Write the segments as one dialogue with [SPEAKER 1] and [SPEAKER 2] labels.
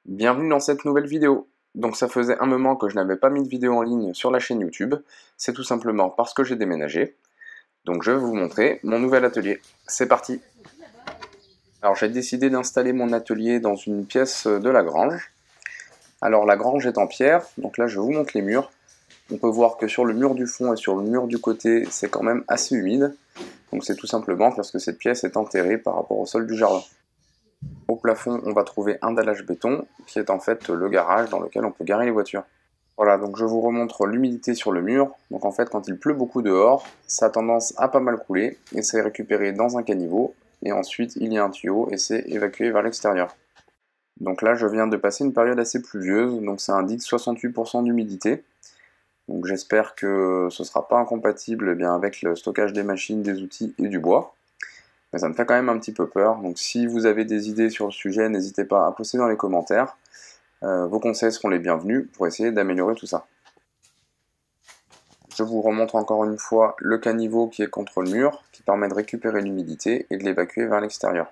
[SPEAKER 1] Bienvenue dans cette nouvelle vidéo. Donc ça faisait un moment que je n'avais pas mis de vidéo en ligne sur la chaîne YouTube. C'est tout simplement parce que j'ai déménagé. Donc je vais vous montrer mon nouvel atelier. C'est parti. Alors j'ai décidé d'installer mon atelier dans une pièce de la grange. Alors la grange est en pierre, donc là je vous montre les murs. On peut voir que sur le mur du fond et sur le mur du côté, c'est quand même assez humide. Donc c'est tout simplement parce que cette pièce est enterrée par rapport au sol du jardin. Au plafond, on va trouver un dallage béton, qui est en fait le garage dans lequel on peut garer les voitures. Voilà, donc je vous remontre l'humidité sur le mur. Donc en fait, quand il pleut beaucoup dehors, ça a tendance à pas mal couler, et c'est récupéré dans un caniveau, et ensuite il y a un tuyau, et c'est évacué vers l'extérieur. Donc là, je viens de passer une période assez pluvieuse, donc ça indique 68% d'humidité. Donc j'espère que ce ne sera pas incompatible avec le stockage des machines, des outils et du bois. Mais ça me fait quand même un petit peu peur. Donc si vous avez des idées sur le sujet, n'hésitez pas à poster dans les commentaires. Vos conseils seront les bienvenus pour essayer d'améliorer tout ça. Je vous remontre encore une fois le caniveau qui est contre le mur, qui permet de récupérer l'humidité et de l'évacuer vers l'extérieur.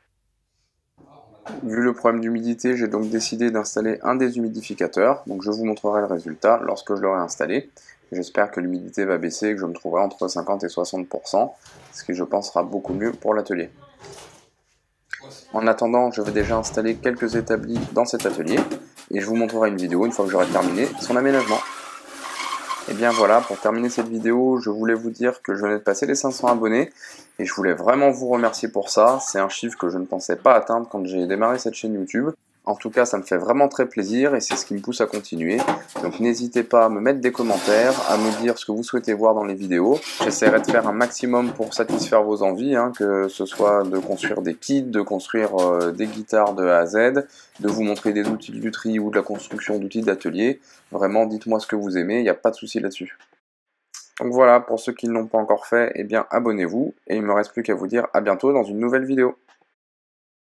[SPEAKER 1] Vu le problème d'humidité, j'ai donc décidé d'installer un déshumidificateur. Donc je vous montrerai le résultat lorsque je l'aurai installé. J'espère que l'humidité va baisser et que je me trouverai entre 50 et 60%, ce qui je pense sera beaucoup mieux pour l'atelier. En attendant, je vais déjà installer quelques établis dans cet atelier et je vous montrerai une vidéo une fois que j'aurai terminé son aménagement. Et bien voilà, pour terminer cette vidéo, je voulais vous dire que je venais de passer les 500 abonnés et je voulais vraiment vous remercier pour ça. C'est un chiffre que je ne pensais pas atteindre quand j'ai démarré cette chaîne YouTube. En tout cas, ça me fait vraiment très plaisir et c'est ce qui me pousse à continuer. Donc n'hésitez pas à me mettre des commentaires, à me dire ce que vous souhaitez voir dans les vidéos. J'essaierai de faire un maximum pour satisfaire vos envies, que ce soit de construire des kits, de construire des guitares de A à Z, de vous montrer des outils de lutherie ou de la construction d'outils d'atelier. Vraiment, dites-moi ce que vous aimez, il n'y a pas de souci là-dessus. Donc voilà, pour ceux qui ne l'ont pas encore fait, abonnez-vous et il ne me reste plus qu'à vous dire à bientôt dans une nouvelle vidéo.